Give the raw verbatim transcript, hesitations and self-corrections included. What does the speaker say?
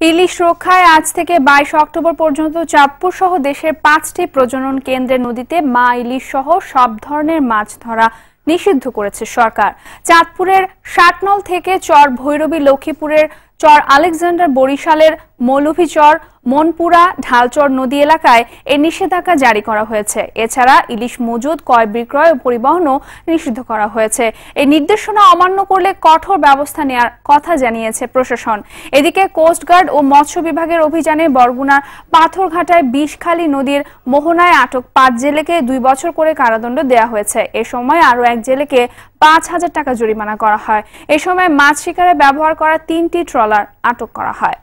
ইলিশ রক্ষায় আজ থেকে বাইশ অক্টোবর পর্যন্ত চাঁদপুর সহ দেশের পাঁচটি প্রজনন কেন্দ্রের নদীতে মা ইলিশ সহ সব ধরনের মাছ ধরা নিষিদ্ধ করেছে সরকার। চাঁদপুরের ষাটনল থেকে চর ভৈরবী, লক্ষ্মীপুরের চর আলেকজান্ডার, বরিশালের মৌলভীচর, মনপুরা, ঢালচর নদী এলাকায় এই নিষেধাজ্ঞা জারি করা হয়েছে। এছাড়া ইলিশ মজুদ, ক্রয়, বিক্রয় ও পরিবহনও নিষিদ্ধ করা হয়েছে। এই নির্দেশনা অমান্য করলে কঠোর ব্যবস্থা নেওয়ার কথা জানিয়েছে প্রশাসন। এদিকে কোস্টগার্ড ও মৎস্য বিভাগের অভিযানে বরগুনার পাথরঘাটায় বিষখালী নদীর মোহনায় আটক পাঁচ জেলেকে দুই বছর করে কারাদণ্ড দেওয়া হয়েছে। এ সময় আরও এক জেলেকে পাঁচ হাজার টাকা জরিমানা করা হয়। এ সময় মাছ শিকারে ব্যবহার করা তিনটি ট্রলার আটক করা হয়।